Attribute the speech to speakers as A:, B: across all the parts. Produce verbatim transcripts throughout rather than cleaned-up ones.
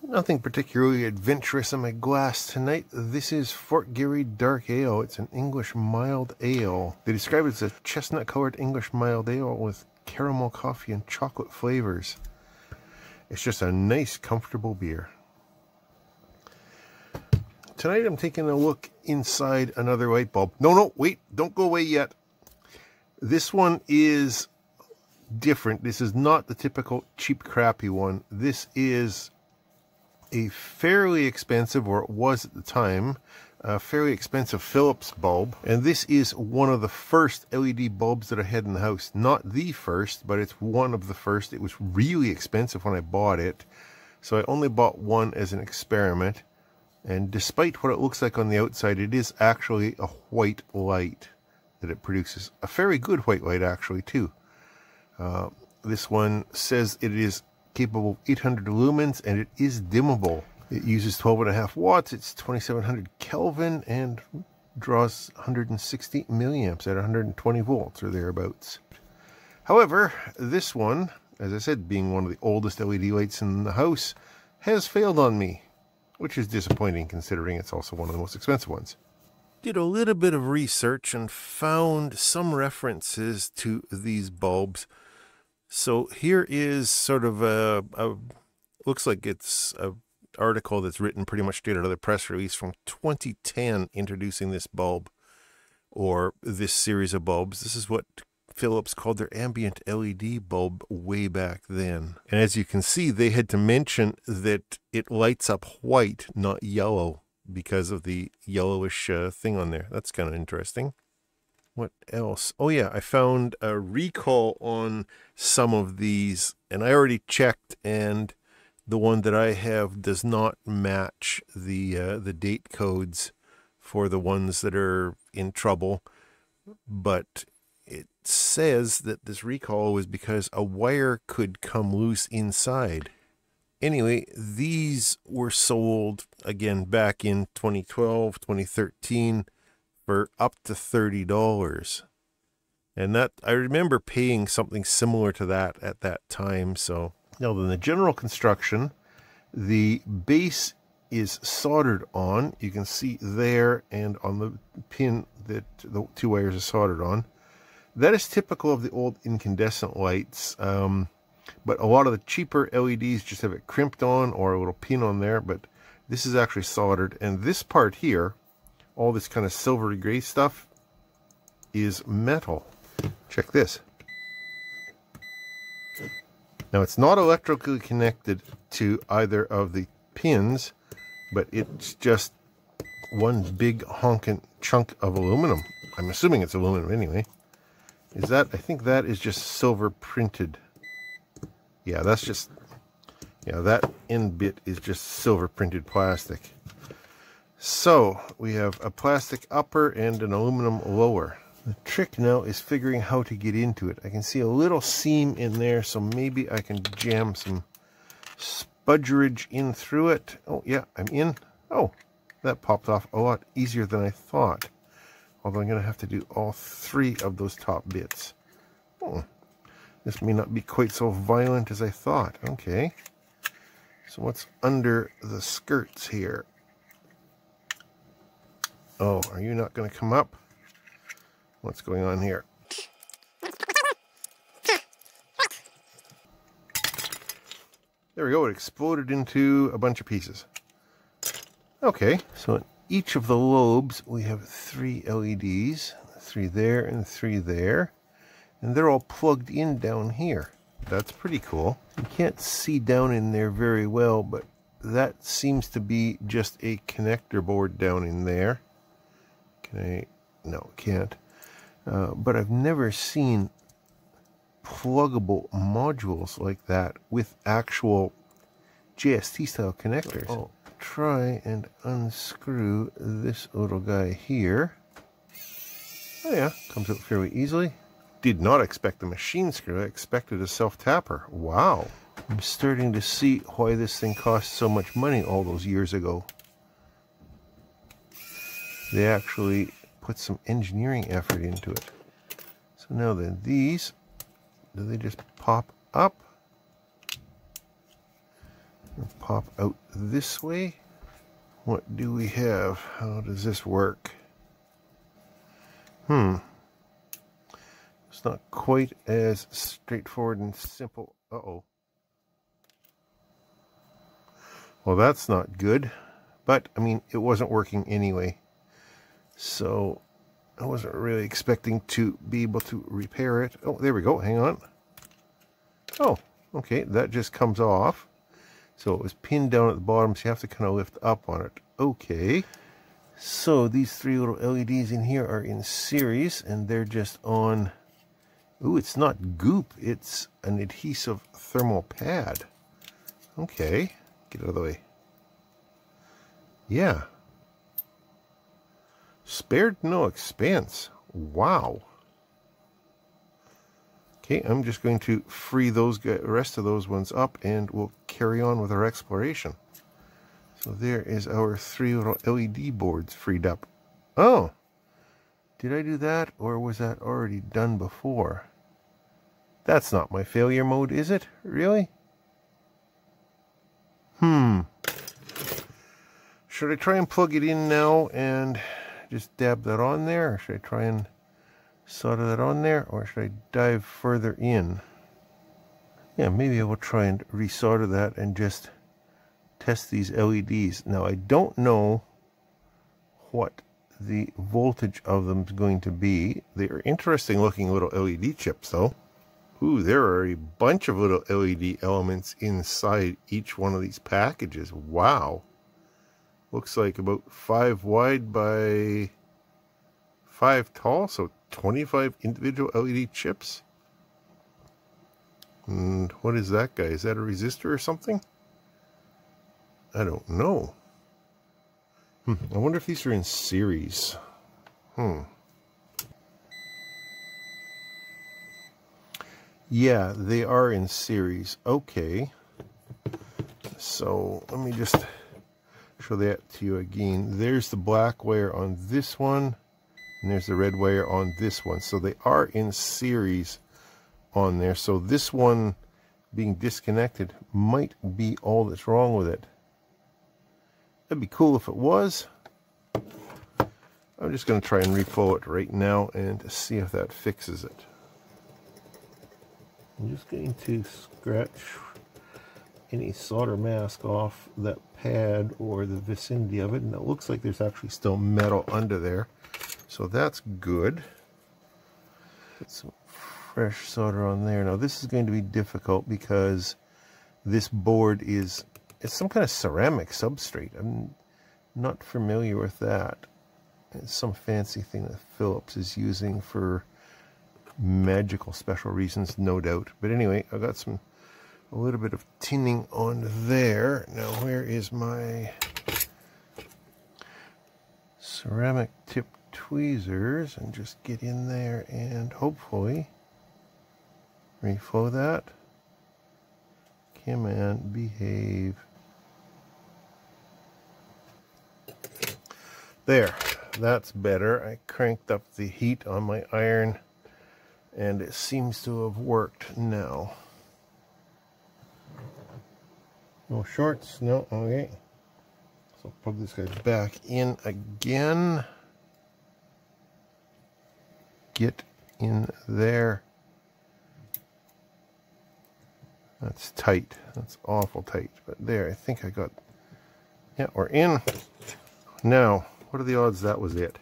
A: Nothing particularly adventurous in my glass tonight. This is Fort Garry Dark Ale. It's an English mild ale. They describe it as a chestnut-colored English mild ale with caramel, coffee, and chocolate flavors. It's just a nice, comfortable beer. Tonight I'm taking a look inside another light bulb. No, no, wait, don't go away yet. This one is different. This is not the typical cheap, crappy one. This is a fairly expensive, or it was at the time, a fairly expensive Philips bulb. And this is one of the first L E D bulbs that I had in the house. Not the first, but it's one of the first. It was really expensive when I bought it. So I only bought one as an experiment. And despite what it looks like on the outside, it is actually a white light that it produces. A very good white light, actually, too. Uh, this one says it is capable of eight hundred lumens, and it is dimmable. It uses twelve and a half watts. It's twenty-seven hundred Kelvin and draws one hundred sixty milliamps at one hundred twenty volts or thereabouts. However, this one, as I said, being one of the oldest L E D lights in the house, has failed on me, which is disappointing considering it's also one of the most expensive ones. Did a little bit of research and found some references to these bulbs. So here is sort of a, a looks like it's an article that's written pretty much straight out of the press release from twenty ten introducing this bulb, or this series of bulbs. This is what Philips called their ambient L E D bulb way back then. And as you can see, they had to mention that it lights up white, not yellow, because of the yellowish uh, thing on there. That's kind of interesting. What else? Oh yeah, I found a recall on some of these, and I already checked, and the one that I have does not match the uh, the date codes for the ones that are in trouble, but it says that this recall was because a wire could come loose inside. Anyway, these were sold again back in twenty twelve, twenty thirteen for up to thirty dollars. And that, I remember paying something similar to that at that time. So now then, the general construction, the base is soldered on. You can see there, and on the pin that the two wires are soldered on. That is typical of the old incandescent lights, um, but a lot of the cheaper L E Ds just have it crimped on or a little pin on there, but this is actually soldered. And this part here, all this kind of silvery gray stuff, is metal. Check this. Now, it's not electrically connected to either of the pins, but it's just one big honking chunk of aluminum. I'm assuming it's aluminum anyway. Is that, I think that is just silver printed. Yeah, that's just, yeah, that end bit is just silver printed plastic. So we have a plastic upper and an aluminum lower. The trick now is figuring how to get into it. I can see a little seam in there, so maybe I can jam some spudgerage in through it. Oh yeah, I'm in. Oh, that popped off a lot easier than I thought. Although I'm going to have to do all three of those top bits. Oh, this may not be quite so violent as I thought. Okay. So what's under the skirts here? Oh, are you not going to come up? What's going on here? There we go. It exploded into a bunch of pieces. Okay, so in each of the lobes we have three L E Ds, three there and three there, and they're all plugged in down here. That's pretty cool. You can't see down in there very well, but that seems to be just a connector board down in there. Can I? No, can't. Uh, but I've never seen pluggable modules like that with actual J S T style connectors. Oh. Try and unscrew this little guy here. Oh yeah, comes out fairly easily. Did not expect a machine screw. I expected a self-tapper. Wow. I'm starting to see why this thing cost so much money all those years ago. They actually put some engineering effort into it. So now then, these, do they just pop up? Pop out this way. What do we have? How does this work? Hmm. It's not quite as straightforward and simple. Uh-oh. Well, that's not good. But, I mean, it wasn't working anyway. So, I wasn't really expecting to be able to repair it. Oh, there we go. Hang on. Oh, okay. That just comes off. So, it was pinned down at the bottom, so you have to kind of lift up on it. Okay. So, these three little L E Ds in here are in series, and they're just on... Ooh, it's not goop. It's an adhesive thermal pad. Okay. Get out of the way. Yeah. Spared no expense. Wow. Okay, I'm just going to free those rest of those ones up, and we'll carry on with our exploration. So there is our three little L E D boards freed up. Oh, did I do that, or was that already done before? That's not my failure mode, is it? Really? Hmm. Should I try and plug it in now and just dab that on there? Or should I try and solder that on there? Or should I dive further in? Yeah, maybe I will try and resolder that and just test these L E Ds. Now, I don't know what the voltage of them is going to be. They are interesting looking little L E D chips, though. Ooh, there are a bunch of little L E D elements inside each one of these packages. Wow. Looks like about five wide by five tall, so twenty-five individual L E D chips. And what is that guy? Is that a resistor or something? I don't know. Hmm. I wonder if these are in series. Hmm. Yeah, they are in series. Okay. So let me just show that to you again. There's the black wire on this one, and there's the red wire on this one. So they are in series on there. So this one being disconnected might be all that's wrong with it. That'd be cool if it was. I'm just going to try and reflow it right now and see if that fixes it. I'm just going to scratch any solder mask off that pad or the vicinity of it, and it looks like there's actually still metal under there, so that's good. Put some fresh solder on there. Now this is going to be difficult because this board is it's some kind of ceramic substrate. I'm not familiar with that. It's some fancy thing that Philips is using for magical special reasons, no doubt. But anyway, I got some a little bit of tinning on there. Now where is my ceramic tip tweezers? And just get in there and hopefully reflow that. Come on, behave. There, that's better. I cranked up the heat on my iron and it seems to have worked now. No shorts, no, okay. So plug this guy back in again. Get in there. That's tight. That's awful tight. But there, I think I got, yeah, we're in. Now, what are the odds that was it?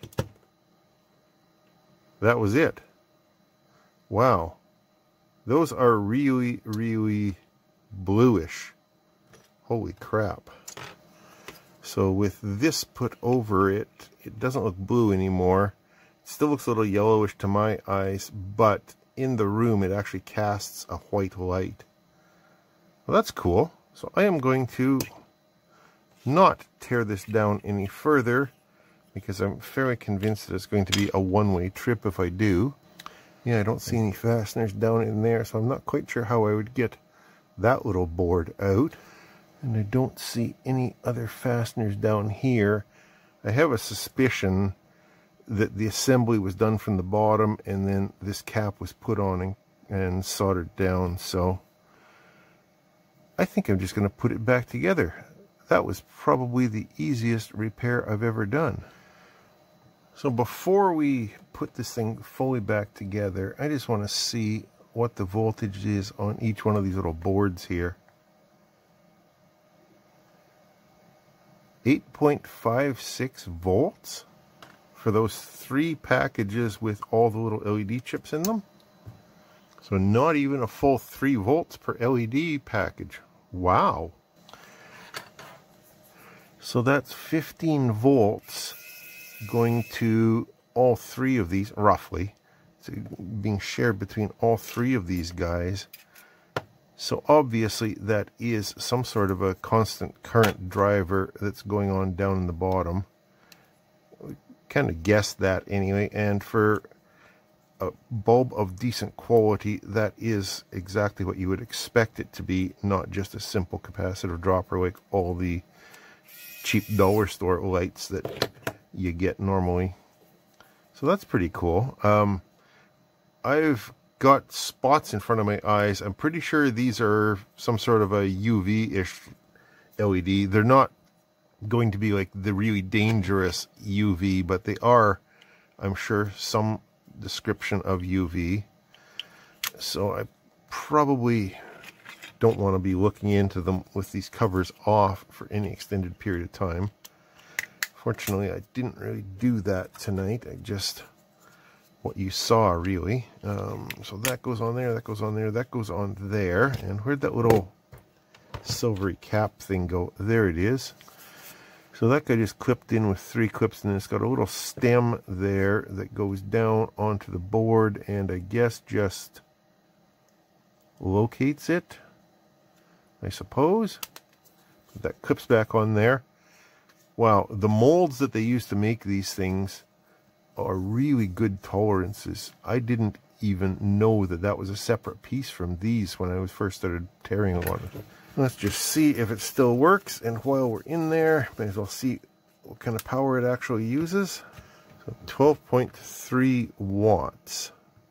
A: That was it. Wow. Those are really, really bluish. Holy crap. So with this put over it, it doesn't look blue anymore. It still looks a little yellowish to my eyes, but in the room it actually casts a white light. Well, that's cool. So I am going to not tear this down any further because I'm fairly convinced that it's going to be a one-way trip if I do. Yeah, I don't see any fasteners down in there, so I'm not quite sure how I would get that little board out. And I don't see any other fasteners down here. I have a suspicion that the assembly was done from the bottom and then this cap was put on and, and soldered down. So I think I'm just going to put it back together. That was probably the easiest repair I've ever done. So before we put this thing fully back together, I just want to see what the voltage is on each one of these little boards here. eight point five six volts for those three packages with all the little L E D chips in them. So not even a full three volts per L E D package. Wow. So that's fifteen volts going to all three of these, roughly. It's being shared between all three of these guys. So obviously that is some sort of a constant current driver that's going on down in the bottom. We kind of guessed that anyway, and for a bulb of decent quality, that is exactly what you would expect it to be, not just a simple capacitor dropper like all the cheap dollar store lights that you get normally. So that's pretty cool. Um, I've got spots in front of my eyes. I'm pretty sure these are some sort of a U V-ish L E D. They're not going to be like the really dangerous U V, but they are, I'm sure, some description of U V. So I probably don't want to be looking into them with these covers off for any extended period of time. Fortunately, I didn't really do that tonight. I just, what you saw really. Um, so that goes on there, that goes on there, that goes on there. And where'd that little silvery cap thing go? There it is. So that guy just clipped in with three clips, and it's got a little stem there that goes down onto the board, and I guess just locates it, I suppose. That clips back on there. Wow, the molds that they use to make these things are really good tolerances. I didn't even know that that was a separate piece from these when I was first started tearing one. Let's just see if it still works, and while we're in there, may as well see what kind of power it actually uses. So twelve point three watts,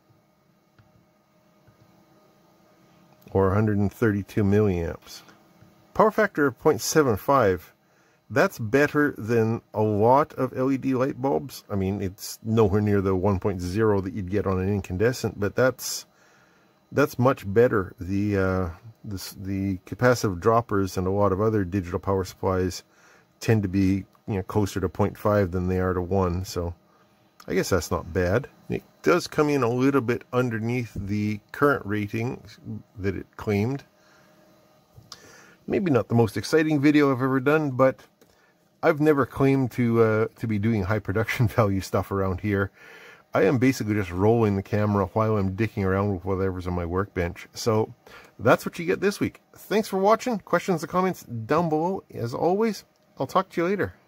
A: or one hundred thirty-two milliamps. Power factor of zero point seven five. That's better than a lot of L E D light bulbs. I mean, it's nowhere near the one point zero that you'd get on an incandescent, but that's that's much better. The uh, the, the capacitive droppers and a lot of other digital power supplies tend to be, you know, closer to zero point five than they are to one. So I guess that's not bad. It does come in a little bit underneath the current rating that it claimed. Maybe not the most exciting video I've ever done, but I've never claimed to uh, to be doing high production value stuff around here. I am basically just rolling the camera while I'm dicking around with whatever's on my workbench. So that's what you get this week. Thanks for watching. Questions or comments down below. As always, I'll talk to you later.